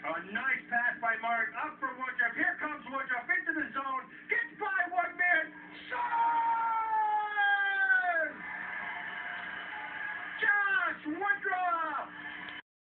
A nice pass by Mark. Up for Woodruff. Here comes Woodruff into the zone. Gets by one man. Scores! Josh Woodruff.